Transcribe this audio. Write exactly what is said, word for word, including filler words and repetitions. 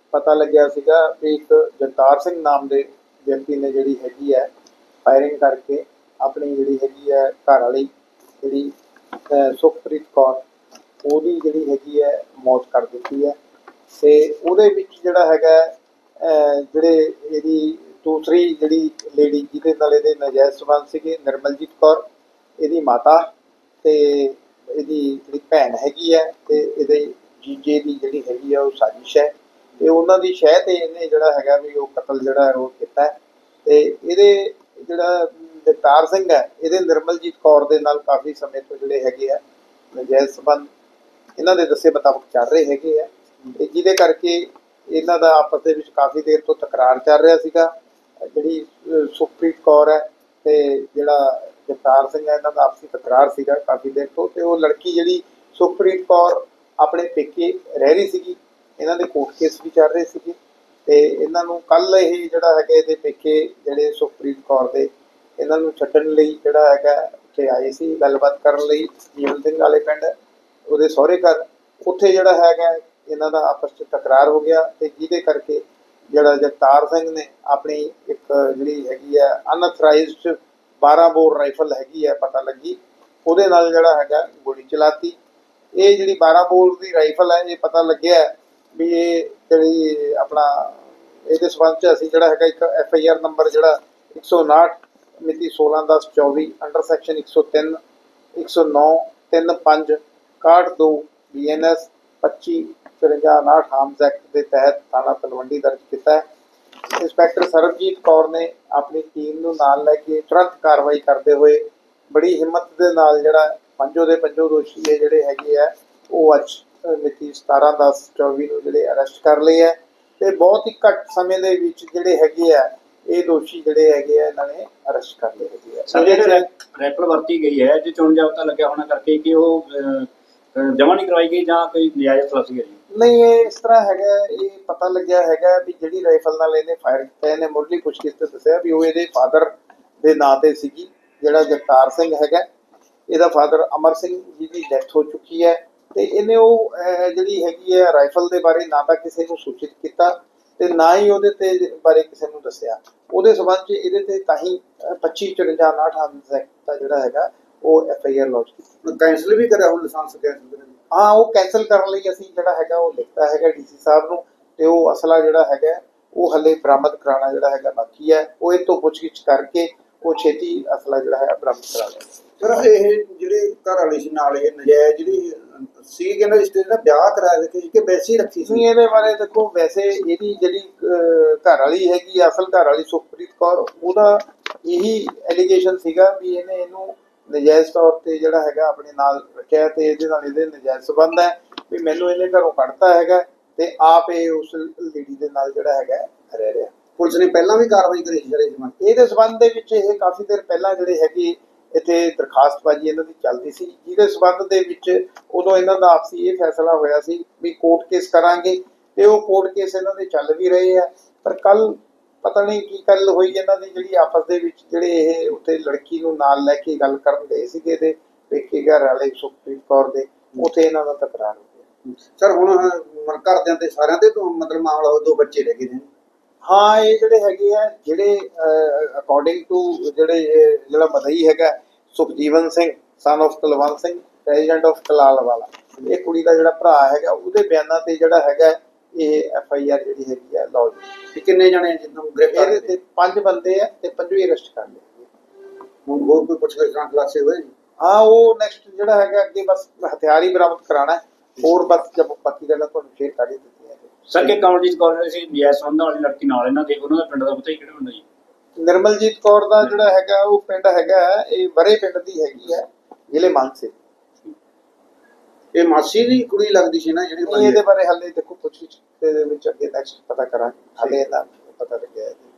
पता लग्या सीगा भी एक जगतार सिंह नाम के व्यक्ति ने जिहड़ी हैगी है फायरिंग करके अपनी जिहड़ी हैगी है घर वाली जिहड़ी सुखप्रीत कौर ਉਹਦੀ ਜਿਹੜੀ ਹੈਗੀ ਹੈ मौत कर ਦਿੱਤੀ है। ਤੇ ਉਹਦੇ ਵਿੱਚ ਜਿਹੜਾ ਹੈਗਾ ਜਿਹੜੇ ਇਹਦੀ ਦੂਸਰੀ ਜਿਹੜੀ ਲੇਡੀ ਜਿਹਦੇ ਨਾਲ ਇਹਦੇ ਨਾਜਾਇਜ਼ ਸੰਬੰਧ ਸੀਗੇ ਨਿਰਮਲਜੀਤ ਕੌਰ ਇਹਦੀ ਮਾਤਾ ਤੇ ਇਹਦੀ ਜਿਹੜੀ ਭੈਣ ਹੈਗੀ ਹੈ ਤੇ ਇਹਦੇ ਜੀਜੇ ਦੀ ਜਿਹੜੀ ਹੈਗੀ ਆ ਉਹ ਸਾਜ਼ਿਸ਼ ਹੈ ਤੇ ਉਹਨਾਂ ਦੀ ਸ਼ਹਿ ਤੇ ਇਹਨੇ ਜਿਹੜਾ ਹੈਗਾ ਵੀ ਉਹ ਕਤਲ ਜਿਹੜਾ ਉਹ ਕੀਤਾ ਤੇ ਇਹਦੇ ਜਿਹੜਾ ਜਗਤਾਰ ਸਿੰਘ ਹੈ ਇਹਦੇ ਨਿਰਮਲਜੀਤ ਕੌਰ ਦੇ ਨਾਲ ਕਾਫੀ ਸਮੇਂ ਤੋਂ ਜਿਹੜੇ ਹੈਗੇ ਆ ਨਾਜਾਇਜ਼ ਸੰਬੰਧ ਇਹਨਾਂ ਦੇ ਦੱਸੇ ਮੁਤਾਬਕ ਚੱਲ ਰਹੇ ਹੈਗੇ ਆ ਤੇ ਜਿਹਦੇ ਕਰਕੇ ਇਹਨਾਂ ਦਾ ਆਪਸ ਦੇ ਵਿੱਚ ਕਾਫੀ ਦੇਰ ਤੋਂ ਤਕਰਾਰ ਚੱਲ ਰਿਹਾ ਸੀਗਾ। ਜਿਹੜੀ ਸੁਖਪ੍ਰੀਤ ਕੌਰ ਹੈ ਤੇ ਜਿਹੜਾ ਜਗਤਾਰ ਸਿੰਘ ਹੈ ਇਹਨਾਂ ਦਾ ਆਪਸੀ ਤਕਰਾਰ ਸੀਗਾ ਕਾਫੀ ਦੇਰ ਤੋਂ ਤੇ ਉਹ ਲੜਕੀ ਜਿਹੜੀ ਸੁਖਪ੍ਰੀਤ ਕੌਰ ਆਪਣੇ ਪੇਕੇ ਰਹਿ ਰਹੀ ਸੀਗੀ। ਇਹਨਾਂ ਦੇ ਕੋਰਟ ਕੇਸ ਵੀ ਚੱਲ ਰਹੇ ਸੀਗੇ ਤੇ ਇਹਨਾਂ ਨੂੰ ਕੱਲ ਇਹ ਜਿਹੜਾ ਹੈਗਾ ਇਹਦੇ ਪੇਕੇ ਜਿਹੜੇ ਸੁਖਪ੍ਰੀਤ ਕੌਰ ਦੇ ਇਹਨਾਂ ਨੂੰ ਛੱਡਣ ਲਈ ਜਿਹੜਾ ਹੈਗਾ ਉੱਥੇ ਆਏ ਸੀ ਗੱਲਬਾਤ ਕਰਨ ਲਈ ਜੀਵਨ ਸਿੰਘ ਵਾਲੇ ਪਿੰਡ ਉਹਦੇ ਸਹੁਰੇ ਘਰ। ਉੱਥੇ ਜਿਹੜਾ ਹੈਗਾ ਇਹਨਾਂ ਦਾ ਆਪਸ 'ਚ ਤਕਰਾਰ ਹੋ ਗਿਆ ਤੇ ਜਿਹਦੇ ਕਰਕੇ ਜਿਹੜਾ ਜਗਤਾਰ ਸਿੰਘ ਨੇ ਆਪਣੀ ਇੱਕ ਜਿਹੜੀ ਹੈਗੀ ਹੈ ਅਨਅਥਰਾਈਜ਼ਡ ਬਾਰਾਂ ਬੋਰ ਰਾਈਫਲ ਹੈਗੀ ਹੈ ਪਤਾ ਲੱਗੀ ਉਹਦੇ ਨਾਲ ਜਿਹੜਾ ਹੈਗਾ ਗੋਲੀ ਚਲਾਤੀ। ਇਹ ਜਿਹੜੀ ਬਾਰਾਂ ਬੋਰ ਦੀ ਰਾਈਫਲ ਹੈ ਇਹ ਪਤਾ ਲੱਗਿਆ ਵੀ ਇਹ ਜਿਹੜੀ ਆਪਣਾ ਇਹਦੇ ਸੰਬੰਧ 'ਚ ਅਸੀਂ ਜਿਹੜਾ ਹੈਗਾ ਇੱਕ ਐਫ ਆਈ ਆਰ ਨੰਬਰ ਜਿਹੜਾ ਇੱਕ ਸੌ ਉਨਾਹਠ ਮਿਤੀ ਸੋਲਾਂ ਦਸ ਚੌਵੀ ਅੰਡਰ ਸੈਕਸ਼ਨ ਇੱਕ ਸੌ ਤਿੰਨ ਇੱਕ ਸੌ ਨੌ ਤਿੰਨ ਪੰਜ ਇਕਾਹਠ ਦੋ ਬੀ ਐਨ ਐਸ ਪੱਚੀ ਚੁਰੰਜਾ ਉਨਾਹਠ ਹਾਰਮਸ ਐਕਟ ਦੇ ਤਹਿਤ ਥਾਣਾ ਤਲਵੰਡੀ ਦਰਜ ਕੀਤਾ ਹੈ। ਇੰਸਪੈਕਟਰ ਸਰਬਜੀਤ ਕੌਰ ਨੇ ਆਪਣੀ ਟੀਮ ਨੂੰ ਨਾਲ ਲੈ ਕੇ ਤੁਰੰਤ ਕਾਰਵਾਈ ਕਰਦੇ ਹੋਏ ਬੜੀ ਹਿੰਮਤ ਦੇ ਨਾਲ ਜਿਹੜਾ ਪੰਜੋ ਦੇ ਪੰਜੋ ਦੋਸ਼ੀ ਹੈ ਜਿਹੜੇ ਹੈਗੇ ਆ ਉਹ ਅੱਜ ਮਿਤੀ ਸਤਾਰਾਂ ਦਸ ਚੌਵੀ ਨੂੰ ਜਿਹੜੇ ਅਰੈਸਟ ਕਰ ਲਏ ਹੈ ਤੇ ਬਹੁਤ ਹੀ ਘੱਟ ਸਮੇਂ ਦੇ ਵਿੱਚ ਜਿਹੜੇ ਹੈਗੇ ਆ ਇਹ ਦੋਸ਼ੀ ਜਿਹੜੇ ਹੈਗੇ ਆ ਇਹਨਾਂ ਨੇ ਅਰੈਸਟ ਕਰ ਲਏ ਹੈਗੇ ਆ। ਸਰ ਜਿਹੜੇ ਰਾਈਫਲ ਵਰਤੀ ਗਈ ਹੈ ਜੇ ਚੋਣ ਜਾਬਤਾ ਲੱਗਿਆ ਹੋਣਾ ਕਰਕੇ ਕਿ ਉਹ ਜਮ੍ਹਾਂ ਨਹੀਂ ਕਰਵਾਈ ਗਈ ਜਾਂ ਕੋਈ ਨਜਾਇਜ਼ ਤਲਾਸ਼ੀ ਹੈ? ਨਹੀਂ, ਇਹ ਇਸ ਤਰ੍ਹਾਂ ਹੈਗਾ ਇਹ ਪਤਾ ਲੱਗਿਆ ਹੈਗਾ ਵੀ ਜਿਹੜੀ ਰਾਈਫਲ ਨਾਲ ਇਹਨੇ ਫਾਇਰ ਕੀਤਾ ਇਹਨੇ ਮੁੱਢਲੀ ਪੁੱਛਗਿੱਛ ਤੇ ਦੱਸਿਆ ਵੀ ਉਹ ਇਹਦੇ ਫਾਦਰ ਦੇ ਨਾਂ ਤੇ ਸੀਗੀ। ਜਿਹੜਾ ਜਗਤਾਰ ਸਿੰਘ ਹੈਗਾ ਇਹਦਾ ਫਾਦਰ ਅਮਰ ਸਿੰਘ ਜੀ ਦੀ ਡੈਥ ਹੋ ਚੁੱਕੀ ਹੈ ਤੇ ਇਹਨੇ ਉਹ ਜਿਹੜੀ ਹੈਗੀ ਹੈ ਰਾਈਫਲ ਦੇ ਬਾਰੇ ਨਾ ਤਾਂ ਕਿਸੇ ਨੂੰ ਸੂਚਿਤ ਕੀਤਾ ਤੇ ਨਾ ਹੀ ਉਹਦੇ ਤੇ ਬਾਰੇ ਕਿਸੇ ਨੂੰ ਦੱਸਿਆ। ਉਹਦੇ ਸੰਬੰਧ 'ਚ ਇਹਦੇ ਤੇ ਤਾਂ ਹੀ ਪੱਚੀ ਚੁਰੰਜਾ ਉਨਾਹਠ ਹਾਰਮਸ ਐਕਟ ਦਾ ਜਿਹੜਾ ਹੈਗਾ ਉਹ ਐਫ ਆਈ ਆਰ ਲੌਂਚ ਕੀਤੀ। ਕੈਂਸਲ ਵੀ ਕਰਿਆ ਹੁਣ ਲਾਇਸੈਂਸ ਕੈਂਸਲ ਕਰਿਆ? ਹਾਂ, ਉਹ ਕੈਂਸਲ ਕਰਨ ਲਈ ਅਸੀਂ ਜਿਹੜਾ ਹੈਗਾ ਉਹ ਲਿਖਤਾ ਹੈਗਾ ਡੀ ਸੀ ਸਾਹਿਬ ਨੂੰ ਤੇ ਉਹ ਅਸਲਾ ਜਿਹੜਾ ਹੈਗਾ ਉਹ ਹਲੇ ਬਰਾਮਦ ਕਰਾਉਣਾ ਜਿਹੜਾ ਹੈਗਾ ਬਾਕੀ ਹੈ। ਉਹ ਇਹ ਤੋਂ ਪੁੱਛਗਿੱਛ ਕਰਕੇ ਉਹ ਛੇਤੀ ਅਸਲਾ ਜਿਹੜਾ ਹੈ ਬਰਾਮਦ ਕਰਾ ਲਿਆ। ਸਰ ਇਹ ਜਿਹੜੇ ਘਰ ਵਾਲੀ ਸੀ ਨਾਲ ਇਹ ਨਜਾਇਜ਼ ਜਿਹੜੀ ਸੀ ਕਹਿੰਦਾ ਰਿਸ਼ਤੇ ਦਾ ਵਿਆਹ ਕਰਾ ਦਿੱਤੇ ਕਿ ਵੈਸੇ ਹੀ ਰੱਖੀ ਸੀ? ਨਹੀਂ, ਇਹਦੇ ਬਾਰੇ ਦੇਖੋ ਵੈਸੇ ਇਹਦੀ ਜਿਹੜੀ ਘਰ ਵਾਲੀ ਹੈਗੀ ਅਸਲ ਘਰ ਵਾਲੀ ਸੁਖਪ੍ਰੀਤ ਕੌਰ ਉਹਦਾ ਇਹੀ ਐਲੀਗੇਸ਼ਨ ਸੀਗਾ ਵੀ ਇਹਨੇ ਇਹਨੂੰ ਨਜਾਇਜ਼ ਤੌਰ ਤੇ ਜਿਹੜਾ ਹੈਗਾ ਆਪਣੇ ਨਾਲ ਰੱਖਿਆ ਤੇ ਇਹਦੇ ਨਾਲ ਇਹਦੇ ਨਜਾਇਜ਼ ਸੰਬੰਧ ਹੈ ਵੀ ਮੈਨੂੰ ਇਹਨੇ ਘਰੋਂ ਕੱਢਤਾ ਹੈਗਾ ਤੇ ਆਪ ਇਹ ਉਸ ਲੇਡੀ ਦੇ ਨਾਲ ਜਿਹੜਾ ਹੈਗਾ ਰਹਿ ਰਿਹਾ। ਪੁਲਿਸ ਨੇ ਪਹਿਲਾਂ ਵੀ ਕਾਰਵਾਈ ਕਰੀ ਸੀ ਜਿਹੜੇ ਸੰਬੰਧ ਇਹਦੇ ਸੰਬੰਧ ਦੇ ਵਿੱਚ ਇਹ ਕਾਫੀ ਦੇਰ ਪਹਿਲਾਂ ਜਿਹੜੇ ਹੈਗੀ ਇੱਥੇ ਦਰਖਾਸਤਬਾਜ਼ੀ ਇਹਨਾਂ ਦੀ ਚੱਲਦੀ ਸੀ ਜਿਹਦੇ ਸੰਬੰਧ ਦੇ ਵਿੱਚ ਉਦੋਂ ਇਹਨਾਂ ਦਾ ਆਪਸੀ ਇਹ ਫੈਸਲਾ ਹੋਇਆ ਸੀ ਵੀ ਕੋਰਟ ਕੇਸ ਕਰਾਂਗੇ ਤੇ ਉਹ ਕੋਰਟ ਕੇਸ ਇਹਨਾਂ ਦੇ ਚੱਲ ਵੀ ਰਹੇ ਆ। ਪਰ ਕੱਲ ਪਤਾ ਨਹੀਂ ਕੀ ਗੱਲ ਹੋਈ ਇਹਨਾਂ ਦੀ ਜਿਹੜੀ ਆਪਸ ਦੇ ਵਿੱਚ ਜਿਹੜੇ ਇਹ ਉੱਥੇ ਲੜਕੀ ਨੂੰ ਨਾਲ ਲੈ ਕੇ ਗੱਲ ਕਰਨ ਗਏ ਸੀਗੇ ਤੇ ਪੇਕੇ ਘਰ ਵਾਲੇ ਸੁਖਪ੍ਰੀਤ ਕੌਰ ਦੇ ਉੱਥੇ ਇਹਨਾਂ ਦਾ ਤਕਰਾਰ ਹੋ ਗਿਆ। ਸਰ ਹੁਣ ਘਰਦਿਆਂ ਤੇ ਸਾਰਿਆਂ ਦੇ ਮਤਲਬ ਮਾਮਲਾ ਦੋ ਬੱਚੇ ਰਹਿ ਗਏ ਨੇ? ਹਾਂ, ਇਹ ਜਿਹੜੇ ਹੈਗੇ ਆ ਜਿਹੜੇ ਅਕੋਰਡਿੰਗ ਟੂ ਜਿਹੜੇ ਜਿਹੜਾ ਮਦਈ ਹੈਗਾ Sukhjeevan Singh son of Kulwant Singh president of Kalal Wala ਇਹ ਕੁੜੀ ਦਾ ਜਿਹੜਾ ਭਰਾ ਹੈਗਾ ਉਹਦੇ ਬਿਆਨਾਂ ਤੇ ਜਿਹੜਾ ਹੈਗਾ ਇਹ ਐਫ ਆਈ ਆਰ ਜਿਹੜੀ ਹੈਗੀ ਆ ਲੌਂਚ। ਕਿੰਨੇ ਜਣੇ ਜਿੱਦਾਂ ਗ੍ਰਿਫਤਾਰ ਤੇ ਪੰਜ ਬੰਦੇ ਆ ਤੇ ਪੰਜੋਂ ਹੀ ਅਰੈਸਟ ਕਰ ਲਏ। ਹੁਣ ਹੋਰ ਕੋਈ ਪੁੱਛਗਿੱਛ ਜਾਂ ਖੁਲਾਸੇ ਹੋਏ? ਹਾਂ, ਉਹ ਨੈਕਸਟ ਜਿਹੜਾ ਹੈਗਾ ਅੱਗੇ ਬਸ ਹਥਿਆਰ ਹੀ ਬਰਾਮਦ ਕਰਾਉਣਾ ਹੋਰ ਬਸ ਜਦ ਬਾਕੀ ਗੱਲਾਂ ਤੁਹਾਨੂੰ ਸ਼ੇਅਰ ਕਰ ਦਿੱਤੀਆਂ। ਸਰ ਕਿ ਕਮਲਜੀਤ ਕੌਰ ਸੀ ਨਜਾਇਜ਼ ਸੰਬੰਧਾਂ ਵਾਲੀ ਲੜਕੀ ਨਾਲ ਇਹਨਾਂ ਦੇ ਉਹਨਾਂ ਦਾ ਪਿੰਡ ਦਾ ਪਤਾ ਹੀ ਕਿਹੜਾ ਹੁੰਦਾ ਜੀ? ਨਿਰਮਲਜੀਤ ਕੌਰ ਦਾ ਜਿਹੜਾ ਹੈਗਾ ਉਹ ਪਿੰਡ ਹੈਗਾ ਇਹ ਬਰੇ ਪਿੰਡ ਦੀ ਹੈਗੀ ਹੈ ਜ਼ਿਲ੍ਹੇ ਮਾਨਸੇ। ਇਹ ਮਾਸੀ ਦੀ ਕੁੜੀ ਲੱਗਦੀ ਸੀ ਨਾ ਜਿਹੜੀ? ਇਹਦੇ ਬਾਰੇ ਹਾਲੇ ਦੇਖੋ ਪੁੱਛਗਿੱਛ ਦੇ ਵਿੱਚ ਅੱਗੇ ਨੈਕਸਟ ਪਤਾ ਕਰਾਂਗੇ, ਹਾਲੇ ਇਹਦਾ ਪਤਾ ਲੱਗਿਆ।